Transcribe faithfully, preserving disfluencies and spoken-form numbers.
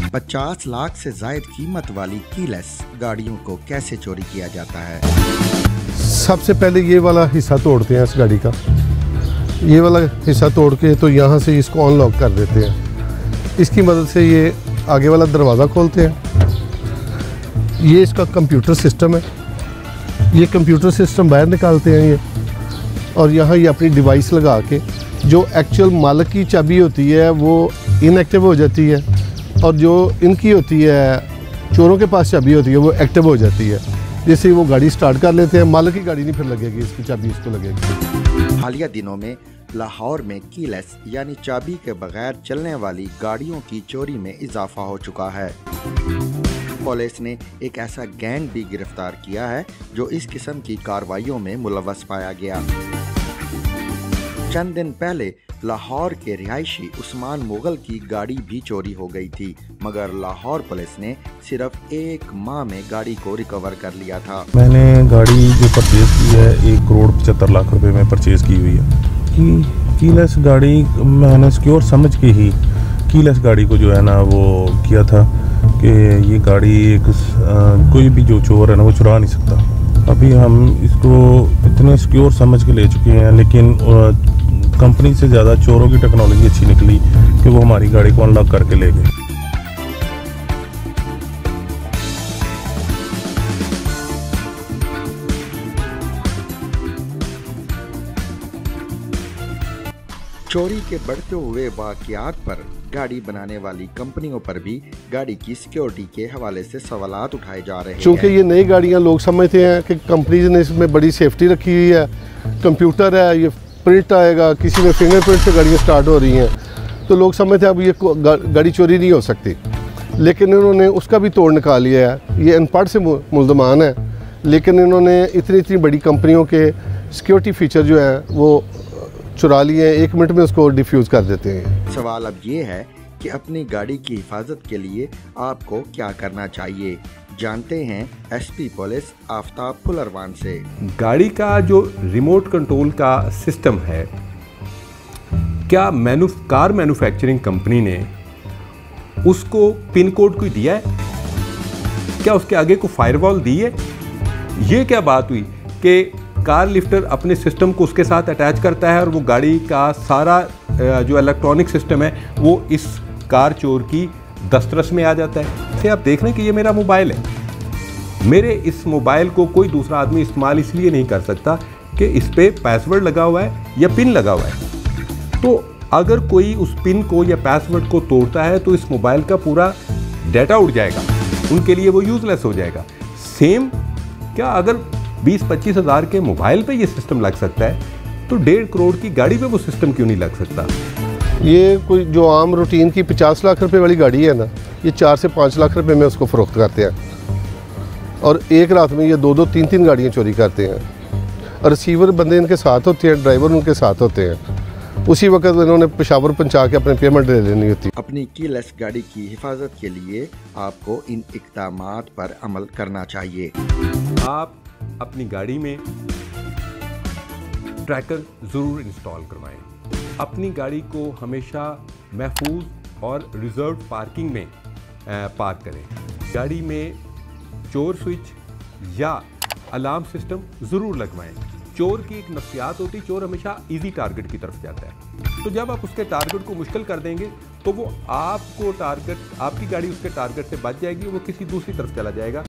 पचास लाख से जायद कीमत वाली कीलेस गाड़ियों को कैसे चोरी किया जाता है? सबसे पहले ये वाला हिस्सा तोड़ते हैं इस गाड़ी का, ये वाला हिस्सा तोड़ के तो यहाँ से इसको अनलॉक कर देते हैं। इसकी मदद से ये आगे वाला दरवाज़ा खोलते हैं। ये इसका कंप्यूटर सिस्टम है, ये कंप्यूटर सिस्टम बाहर निकालते हैं ये, और यहाँ ये अपनी डिवाइस लगा के जो एक्चुअल मालिक की चाबी होती है वो इनएक्टिव हो जाती है, और जो इनकी होती है चोरों के पास चाबी होती है वो एक्टिव हो जाती है। जैसे वो गाड़ी स्टार्ट कर लेते हैं, मालिक की गाड़ी नहीं फिर लगेगी, इसकी चाबी इसको लगेगी। हालिया दिनों में लाहौर में कीलेस यानी चाबी के बगैर चलने वाली गाड़ियों की चोरी में इजाफा हो चुका है। पुलिस ने एक ऐसा गैंग भी गिरफ्तार किया है जो इस किस्म की कार्रवाइयों में मुलव्वस पाया गया। चंद दिन पहले लाहौर के रिहायशी उस्मान मुगल की गाड़ी भी चोरी हो गई थी, मगर लाहौर पुलिस ने सिर्फ एक माह में गाड़ी को रिकवर कर लिया था। मैंने गाड़ी जो परचेज़ की है एक करोड़ पचहत्तर लाख रुपए में परचेज़ की हुई है। की कीलेस गाड़ी मैंने सिक्योर समझ के ही कीलेस गाड़ी को जो है ना वो किया था कि ये गाड़ी एक आ, कोई भी जो चोर है ना वो चुरा नहीं सकता। अभी हम इसको इतने सिक्योर समझ के ले चुके हैं, लेकिन आ, कंपनी से ज़्यादा चोरों की टेक्नोलॉजी अच्छी निकली कि वो हमारी गाड़ी को अनलॉक करके ले गए। चोरी के बढ़ते हुए वाक़यात पर गाड़ी बनाने वाली कंपनियों पर भी गाड़ी की सिक्योरिटी के हवाले से सवालात उठाए जा रहे हैं। चूँकि ये नई गाड़ियाँ लोग समझते हैं कि कंपनी ने इसमें बड़ी सेफ्टी रखी हुई है, कंप्यूटर है, ये प्रिंट आएगा, किसी में फिंगरप्रिंट से गाड़ियाँ स्टार्ट हो रही हैं, तो लोग समझते हैं अब ये गाड़ी चोरी नहीं हो सकती। लेकिन इन्होंने उसका भी तोड़ निकाल लिया है। ये अनपढ़ से मुल्ज़मान है, लेकिन इन्होंने इतनी इतनी बड़ी कंपनियों के सिक्योरिटी फीचर जो है वो चुरा लिए, एक मिनट में उसको डिफ्यूज़ कर देते हैं। सवाल अब ये है कि अपनी गाड़ी की हिफाजत के लिए आपको क्या करना चाहिए, जानते हैं एसपी पुलिस आफ्ताब फुलरवान से। गाड़ी का जो रिमोट कंट्रोल का सिस्टम है, क्या मैनु कार मैन्युफैक्चरिंग कंपनी ने उसको पिन कोड कोई दिया है? क्या उसके आगे को फायरवॉल दी है? ये क्या बात हुई कि कार लिफ्टर अपने सिस्टम को उसके साथ अटैच करता है और वो गाड़ी का सारा जो इलेक्ट्रॉनिक सिस्टम है वो इस कार चोर की दस्तरस में आ जाता है। से आप देख रहे हैं कि ये मेरा मोबाइल है, मेरे इस मोबाइल को कोई दूसरा आदमी इस्तेमाल इसलिए नहीं कर सकता कि इस पे पासवर्ड लगा हुआ है या पिन लगा हुआ है। तो अगर कोई उस पिन को या पासवर्ड को तोड़ता है तो इस मोबाइल का पूरा डाटा उड़ जाएगा, उनके लिए वो यूजलेस हो जाएगा। सेम क्या अगर बीस पच्चीस हज़ार के मोबाइल पे ये सिस्टम लग सकता है तो डेढ़ करोड़ की गाड़ी पे वो सिस्टम क्यों नहीं लग सकता? ये कोई जो आम रूटीन की पचास लाख रुपए वाली गाड़ी है ना, ये चार से पाँच लाख रुपए में उसको फ़रोख्त करते हैं, और एक रात में ये दो दो तीन तीन गाड़ियाँ चोरी करते हैं। और रिसीवर बंदे इनके साथ होते हैं, ड्राइवर उनके साथ होते हैं। उसी वक्त इन्होंने पेशावर पहुँचा के अपने पेमेंट ले लेनी होती। अपनी कीलेस गाड़ी की हिफाजत के लिए आपको इन इक़दामात पर अमल करना चाहिए। आप अपनी गाड़ी में ट्रैकर ज़रूर इंस्टॉल करवाएं। अपनी गाड़ी को हमेशा महफूज और रिजर्व पार्किंग में पार्क करें। गाड़ी में चोर स्विच या अलार्म सिस्टम ज़रूर लगवाएं। चोर की एक नफ्सियात होती, चोर हमेशा इजी टारगेट की तरफ जाता है। तो जब आप उसके टारगेट को मुश्किल कर देंगे तो वो आपको टारगेट, आपकी गाड़ी उसके टारगेट से बच जाएगी, वो किसी दूसरी तरफ चला जाएगा।